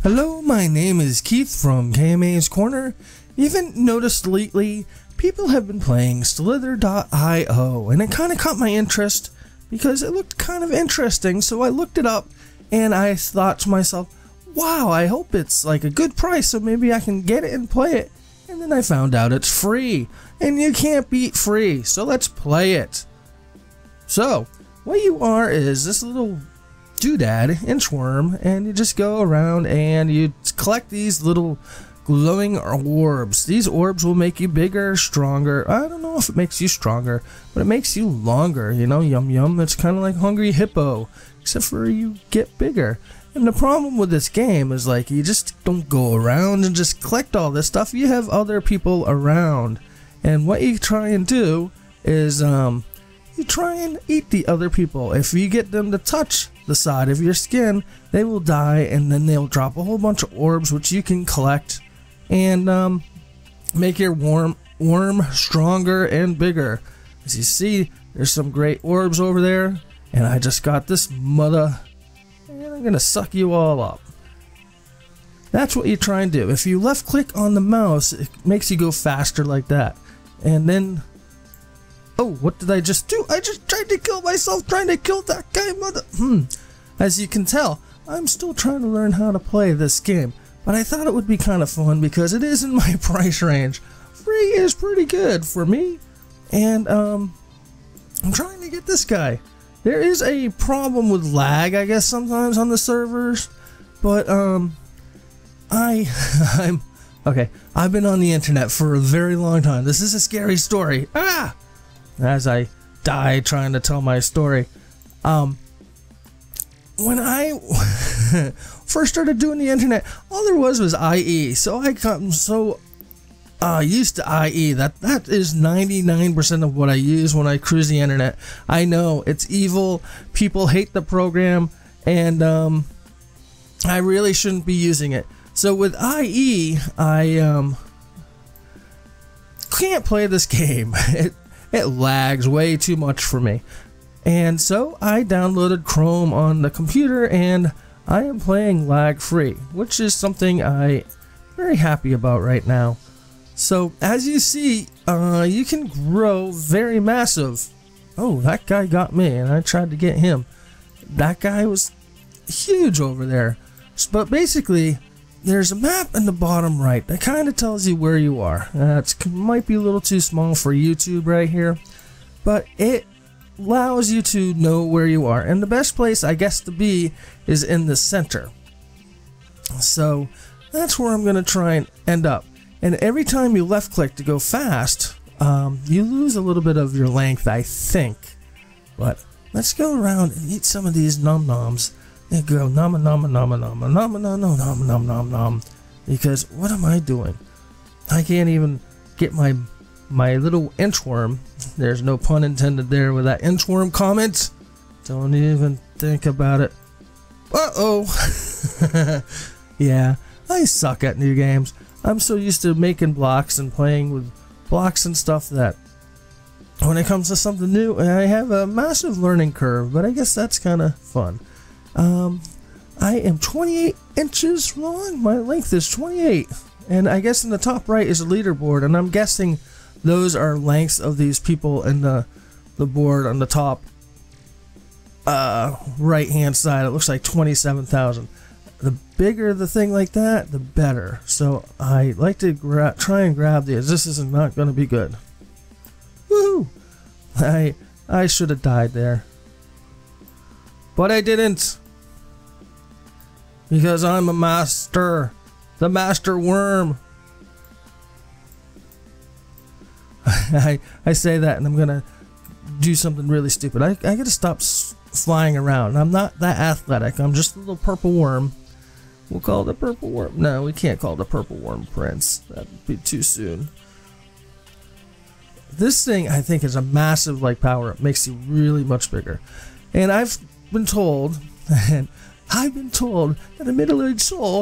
Hello, my name is Keith from KMAs Korner. Even noticed lately, people have been playing slither.io, and it kind of caught my interest because it looked kind of interesting, so I looked it up, and I thought to myself, wow, I hope it's like a good price, so maybe I can get it and play it. And then I found out it's free, and you can't beat free, so let's play it. So, what you are is this little doodad, inchworm, and you just go around and you collect these little glowing orbs. These orbs will make you bigger, stronger. I don't know if it makes you stronger, but it makes you longer, you know, yum yum. It's kind of like Hungry Hippo, except for you get bigger. And the problem with this game is like you just don't go around and just collect all this stuff. You have other people around, and what you try and do is you try and eat the other people. If you get them to touch the side of your skin, they will die, and then they'll drop a whole bunch of orbs which you can collect and make your worm stronger and bigger. As you see, there's some great orbs over there, and I just got this mother, and I'm gonna suck you all up. That's what you try and do. If you left click on the mouse, it makes you go faster like that. And then, oh, what did I just do? I just tried to kill myself trying to kill that guy, mother. As you can tell, I'm still trying to learn how to play this game, but I thought it would be kind of fun because it is in my price range. Free is pretty good for me, and I'm trying to get this guy. There is a problem with lag, I guess, sometimes on the servers, but I'm okay. I've been on the internet for a very long time. This is a scary story. As I die trying to tell my story. When I first started doing the internet, all there was IE. So I got so used to IE that is 99% of what I use when I cruise the internet. I know it's evil. People hate the program, and I really shouldn't be using it. So with IE, I can't play this game. It lags way too much for me. And so I downloaded Chrome on the computer, and I am playing lag free, which is something I'm very happy about right now. So as you see, you can grow very massive. Oh, that guy got me, and I tried to get him. That guy was huge over there. But basically, there's a map in the bottom right that kind of tells you where you are. It might be a little too small for YouTube right here, but it allows you to know where you are. And the best place, I guess, to be is in the center. So that's where I'm going to try and end up. And every time you left click to go fast, you lose a little bit of your length, I think. But let's go around and eat some of these nom-noms. They go nom nom nom nom nom nom nom nom nom nom nom nom. Because what am I doing? I can't even get my little inchworm. There's no pun intended there with that inchworm comment. Don't even think about it. Yeah, I suck at new games. I'm so used to making blocks and playing with blocks and stuff that when it comes to something new, I have a massive learning curve, but I guess that's kind of fun. I am 28 inches long. My length is 28. And I guess in the top right is a leaderboard, and I'm guessing those are lengths of these people in the board on the top right hand side. It looks like 27,000. The bigger the thing like that, the better. So I like to try and grab these. This is not going to be good. Woohoo! I should have died there, but I didn't, because I'm a master, the master worm. I say that and I'm gonna do something really stupid. I gotta stop flying around. I'm not that athletic. I'm just a little purple worm. We'll call it a purple worm. No, we can't call it a purple worm prince. That'd be too soon. This thing, I think, is a massive like power up. Makes you really much bigger. And I've been told, that a middle-aged soul,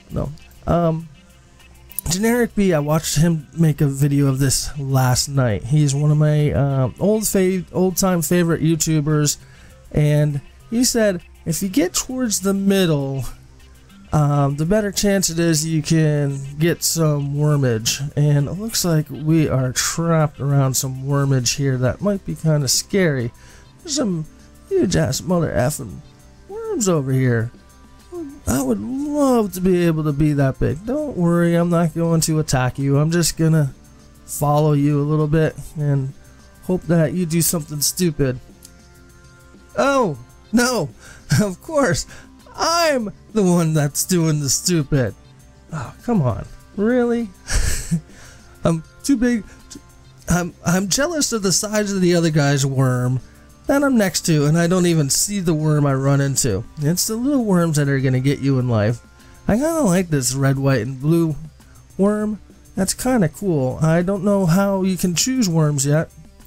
Generic B, I watched him make a video of this last night. He's one of my old-time favorite YouTubers, and he said if you get towards the middle, the better chance it is you can get some wormage. And it looks like we are trapped around some wormage here that might be kind of scary. There's some huge ass mother effing worms over here. I would love to be able to be that big. Don't worry, I'm not going to attack you. I'm just gonna follow you a little bit and hope that you do something stupid. Oh, no, of course, I'm the one that's doing the stupid. Oh, come on, really? I'm too big. I'm jealous of the size of the other guy's worm that I'm next to, and I don't even see the worm I run into. It's the little worms that are gonna get you in life. I kind of like this red, white, and blue worm. That's kind of cool. I don't know how you can choose worms yet.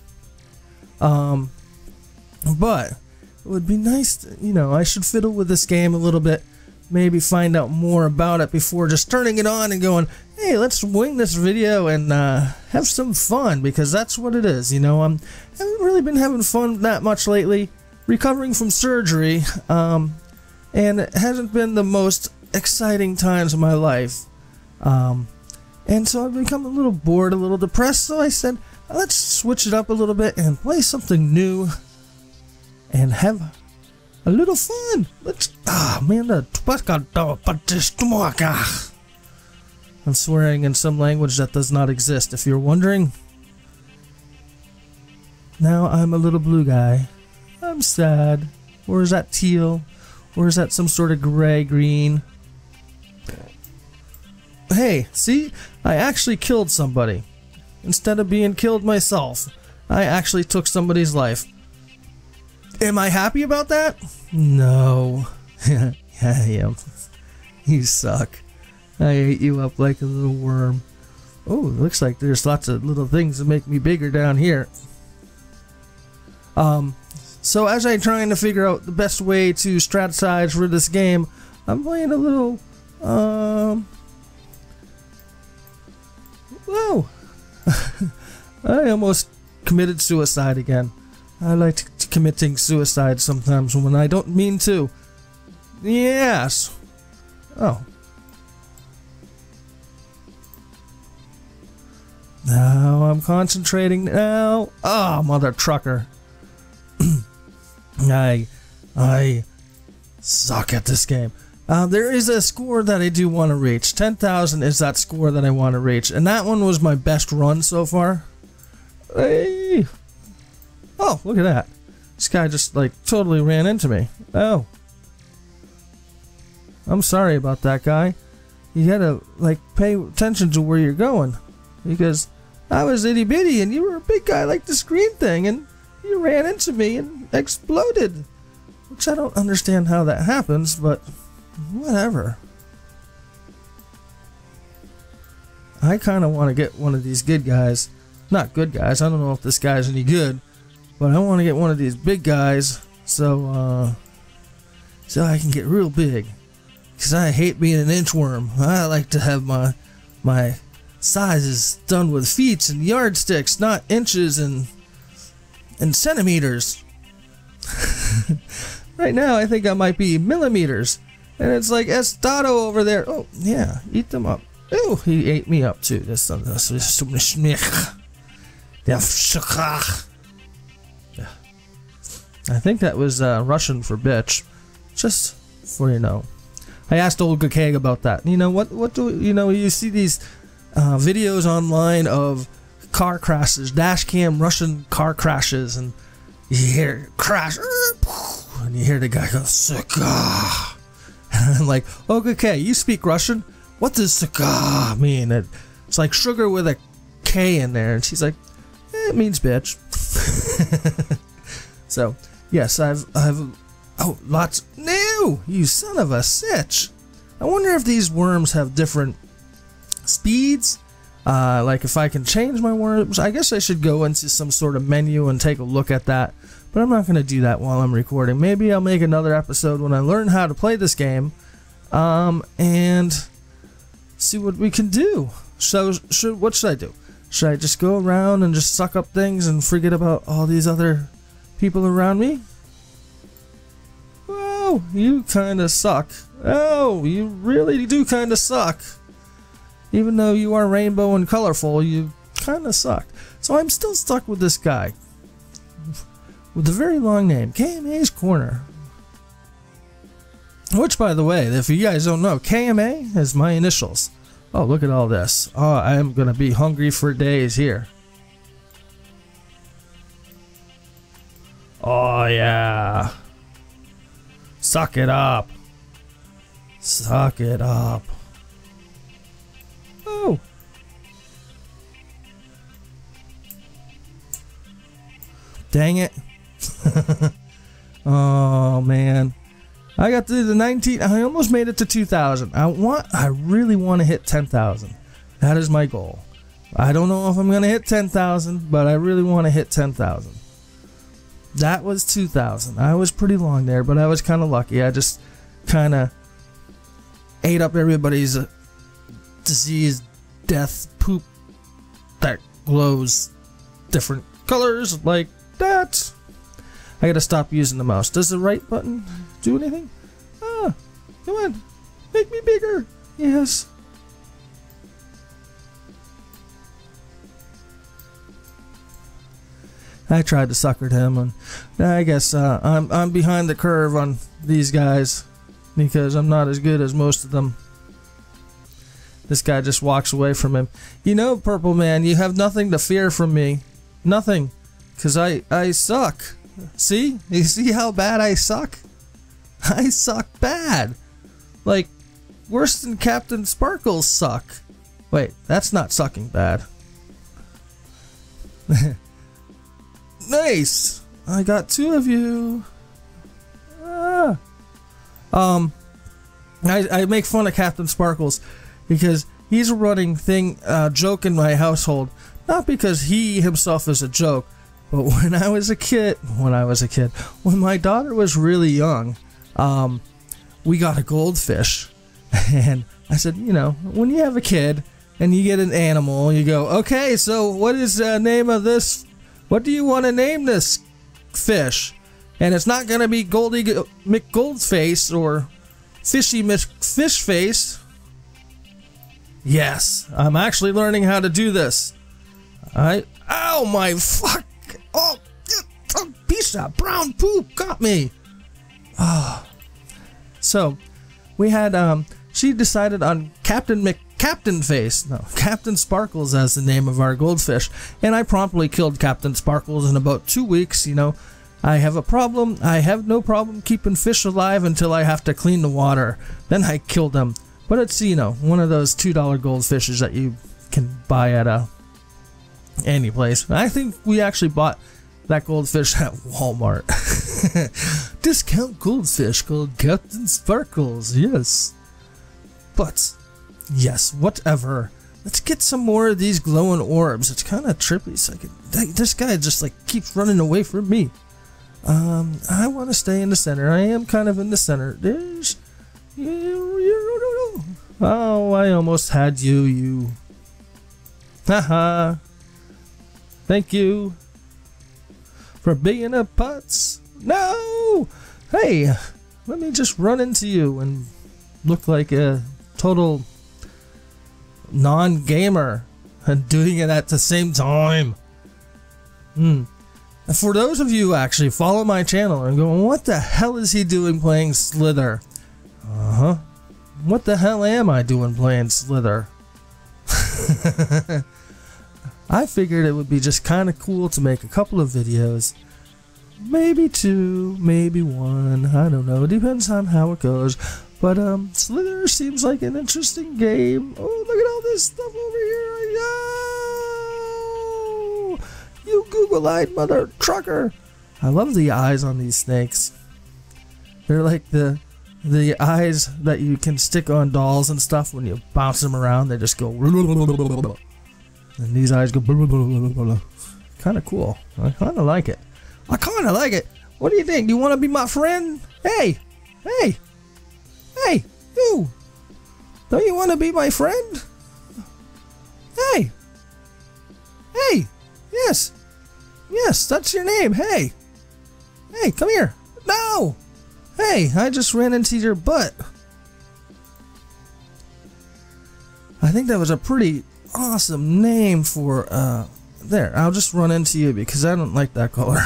But it would be nice to, you know, I should fiddle with this game a little bit. Maybe find out more about it before just turning it on and going, hey, let's wing this video and have some fun, because that's what it is. You know, I haven't really been having fun that much lately, recovering from surgery, and it hasn't been the most exciting times of my life. And so I've become a little bored, a little depressed, so I said, let's switch it up a little bit and play something new and have a little fun. Let's, man, I'm swearing in some language that does not exist, if you're wondering. Now I'm a little blue guy. I'm sad. Or is that teal? Or is that some sort of gray green? Hey, see? I actually killed somebody. Instead of being killed myself, I actually took somebody's life. Am I happy about that? No. Yeah, I am. You suck. I ate you up like a little worm. Oh, looks like there's lots of little things that make me bigger down here. So as I'm trying to figure out the best way to strategize for this game, I'm playing a little, whoa! I almost committed suicide again. I like committing suicide sometimes when I don't mean to. Yes. Oh. Now I'm concentrating now. Oh, mother trucker. I suck at this game. There is a score that I do want to reach. 10,000 is that score that I want to reach. And that one was my best run so far. Hey. Oh, look at that. This guy just, like, totally ran into me. Oh. I'm sorry about that, guy. You gotta, like, pay attention to where you're going. Because I was itty bitty and you were a big guy like this green thing, and you ran into me and exploded. Which I don't understand how that happens, but whatever. I kind of want to get one of these good guys. Not good guys, I don't know if this guy's any good, but I want to get one of these big guys so I can get real big. Because I hate being an inchworm. I like to have my sizes done with feet and yardsticks, not inches and centimeters. Right now I think I might be millimeters. And it's like Estado over there. Oh, yeah, eat them up. Oh, he ate me up too. Yeah. I think that was Russian for bitch. Just for you know. I asked Olga Keg about that. You know, what do you know, you see these videos online of car crashes, dash cam Russian car crashes, and you hear crash, and you hear the guy go, Suka. And I'm like, Olga K, you speak Russian? What does Suka mean? It's like sugar with a K in there. And she's like, it means bitch. So, yes, I've oh, lots. No, you son of a sitch. I wonder if these worms have different speeds. Like if I can change my worms. I guess I should go into some sort of menu and take a look at that. But I'm not going to do that while I'm recording. Maybe I'll make another episode when I learn how to play this game. And see what we can do. So, what should I do? Should I just go around and just suck up things and forget about all these other people around me? Oh, you kind of suck. Oh, you really do kind of suck. Even though you are rainbow and colorful, you kind of suck. So I'm still stuck with this guy with a very long name, KMA's Korner. Which, by the way, if you guys don't know, KMA is my initials. Oh, look at all this. Oh, I am going to be hungry for days here. Oh, yeah. Suck it up. Suck it up. Oh. Dang it. Oh, man. I got to the 19. I almost made it to 2,000. I really want to hit 10,000. That is my goal. I don't know if I'm going to hit 10,000, but I really want to hit 10,000. That was 2,000. I was pretty long there, but I was kind of lucky. I just kind of ate up everybody's disease, death, poop that glows different colors like that. I gotta stop using the mouse. Does the right button do anything? Ah, come on. Make me bigger. Yes. I tried to sucker him, and I guess I'm behind the curve on these guys because I'm not as good as most of them. This guy just walks away from him. You know, Purple Man, you have nothing to fear from me. Nothing. Because I suck. See? You see how bad I suck? I suck bad. Like, worse than Captain Sparklez suck. Wait, that's not sucking bad. Nice! I got 2 of you. Ah. I make fun of Captain Sparklez because he's a running joke in my household. Not because he himself is a joke, but when my daughter was really young, we got a goldfish. And I said, you know, when you have a kid and you get an animal, you go, okay, so what is the name of this? What do you want to name this fish? And it's not going to be Goldie McGoldface or Fishy McFishface. Yes, I'm actually learning how to do this. Ow, my fuck. Oh, piece of brown poop got me. Ah. So, we had, she decided on Captain Sparklez as the name of our goldfish, and I promptly killed Captain Sparklez in about 2 weeks. You know, I have a problem. I have no problem keeping fish alive until I have to clean the water. Then I killed them. But it's, you know, one of those $2 goldfishes that you can buy at any place. I think we actually bought that goldfish at Walmart. Discount goldfish called Captain Sparklez. Yes. But yes, whatever. Let's get some more of these glowing orbs. It's kind of trippy. So this guy just like keeps running away from me. I want to stay in the center. I am kind of in the center. There's oh, I almost had you. Haha. Thank you for being a putz. No! Hey, let me just run into you and look like a total non-gamer and doing it at the same time. For those of you who actually follow my channel and go, what the hell is he doing playing Slither? What the hell am I doing playing Slither? I figured it would be just kind of cool to make a couple of videos. Maybe 2, maybe 1, I don't know. It depends on how it goes. But Slither seems like an interesting game. Oh, look at all this stuff over here. Oh, you Google-eyed mother trucker. I love the eyes on these snakes. They're like the eyes that you can stick on dolls and stuff. When you bounce them around, they just go. And these eyes go. Kind of cool. I kind of like it. What do you think? You want to be my friend? Hey! You! Don't you want to be my friend? Hey! Yes, that's your name. Hey, come here. No! Hey, I just ran into your butt. I think that was a pretty awesome name for, there, I'll just run into you because I don't like that color.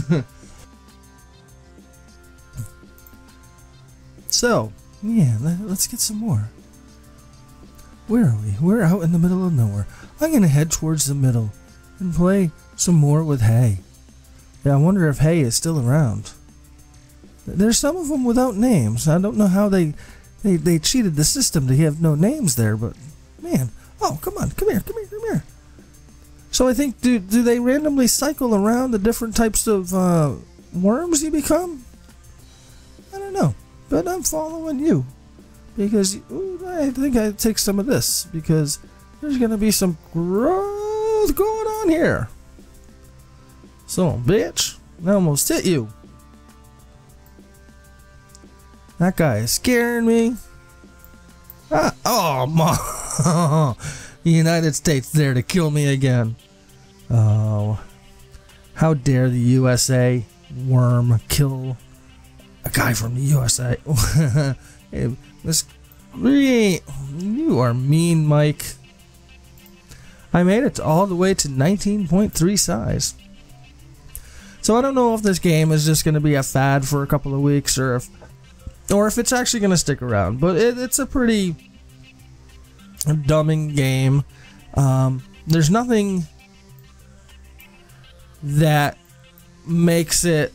So, yeah, let's get some more. Where are we? We're out in the middle of nowhere. I'm gonna head towards the middle and play some more with hay. Yeah, I wonder if hay is still around. There's some of them without names. I don't know how they cheated the system to have no names there, but man, oh, come on, come here. So I think, do they randomly cycle around the different types of worms you become? I don't know, but I'm following you because I think I take some of this because there's gonna be some growth going on here. So, bitch, I almost hit you. That guy is scaring me. Ah, oh, my. The United States there to kill me again. Oh, how dare the USA worm kill a guy from the USA. Hey, you are mean, Mike. I made it all the way to 19.3 size. So I don't know if this game is just going to be a fad for a couple of weeks or if it's actually going to stick around. But it's a pretty dumbing game. There's nothing that makes it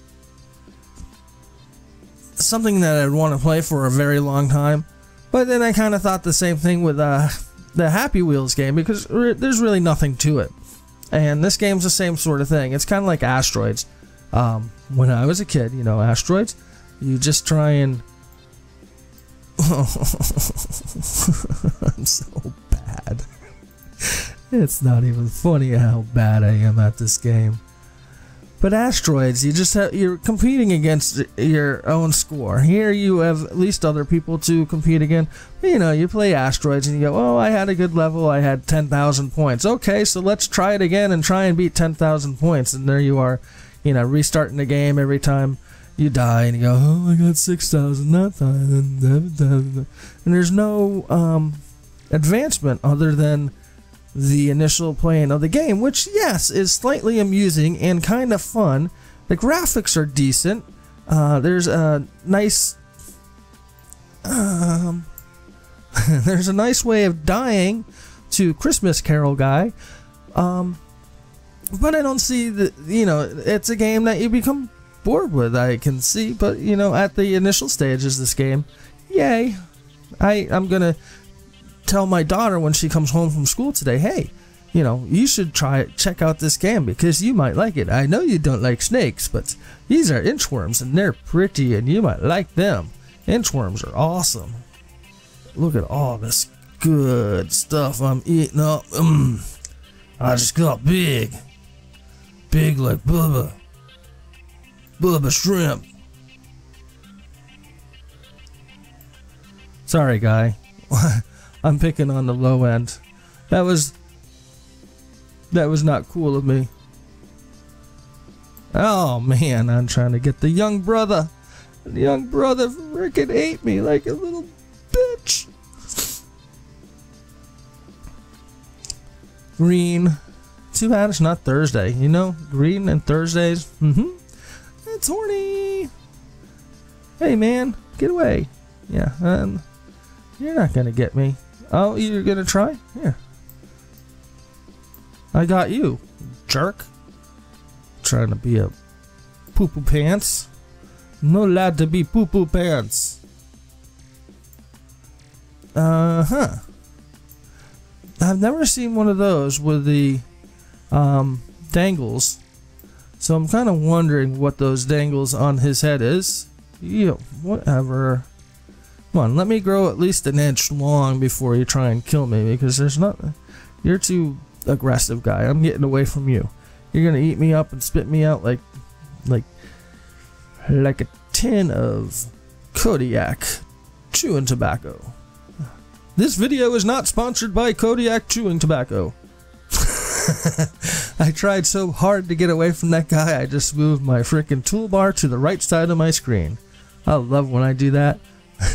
something that I'd want to play for a very long time. But then I kind of thought the same thing with the Happy Wheels game because there's really nothing to it. And this game's the same sort of thing. It's kind of like Asteroids. When I was a kid, you know, Asteroids, you just try and... I'm so bad. It's not even funny how bad I am at this game. But Asteroids, you're competing against your own score. Here you have at least other people to compete against. You know, you play Asteroids and you go, oh, I had a good level, I had 10,000 points. Okay, so let's try it again and try and beat 10,000 points. And there you are, you know, restarting the game every time you die. And you go, oh, I got 6,000 that time. And there's no advancement other than the initial playing of the game, which, yes, is slightly amusing and kind of fun. The graphics are decent. There's a nice there's a nice way of dying to Christmas Carol guy, but I don't see that, you know, it's a game that you become bored with, I can see. But, you know, at the initial stages of this game, yay, I'm gonna tell my daughter when she comes home from school today, hey, you know, you should check out this game because you might like it. I know you don't like snakes, but these are inchworms and they're pretty and you might like them. Inchworms are awesome. Look at all this good stuff I'm eating up. I just got big like Bubba Shrimp. Sorry, guy. I'm picking on the low end. That was not cool of me. Oh man, I'm trying to get the young brother. The young brother freaking ate me like a little bitch. Green. Too bad it's not Thursday. You know, green and Thursdays. It's horny. Hey man, get away. Yeah, you're not gonna get me. Oh, you're gonna try? Here. I got you, jerk. Trying to be a poo-poo pants. No allowed to be poo-poo pants. I've never seen one of those with the dangles. So I'm kind of wondering what those dangles on his head is. Yeah, whatever. Come on, let me grow at least an inch long before you try and kill me, because there's nothing. You're too aggressive, guy. I'm getting away from you. You're gonna eat me up and spit me out like a tin of Kodiak chewing tobacco. This video is not sponsored by Kodiak chewing tobacco. I tried so hard to get away from that guy, I just moved my frickin' toolbar to the right side of my screen. I love when I do that.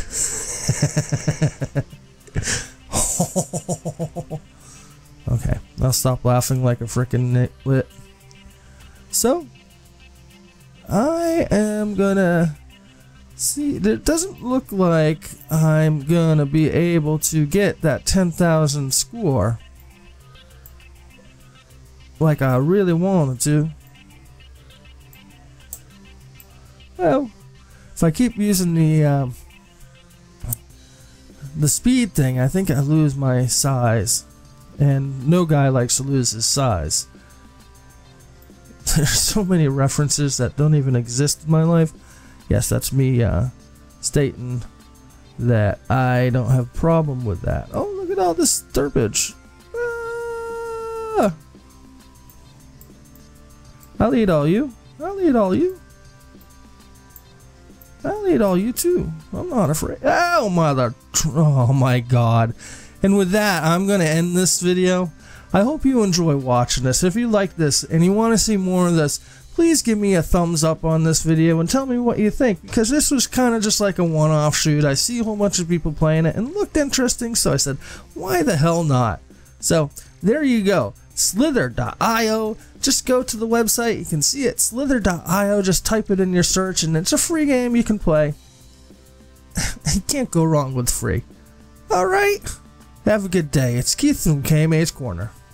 Okay, I'll stop laughing like a frickin' nitwit. So, I am gonna see. It doesn't look like I'm gonna be able to get that 10,000 score like I really wanted to. Well, if I keep using the speed thing, I think I lose my size, and no guy likes to lose his size. There's so many references that don't even exist in my life. Yes, that's me stating that I don't have a problem with that. Oh, look at all this garbage. Ah! I'll eat all you. I'll eat all you. I'll eat all you too. I'm not afraid. Oh, mother. Oh, my God. And with that, I'm going to end this video. I hope you enjoy watching this. If you like this and you want to see more of this, please give me a thumbs up on this video and tell me what you think, because this was kind of just like a one-off shoot. I see a whole bunch of people playing it and it looked interesting, so I said, why the hell not? So, there you go. Slither.io. Just go to the website. You can see it. Slither.io. Just type it in your search, and it's a free game you can play. You can't go wrong with free. Alright. Have a good day. It's Keith from KMAs Korner.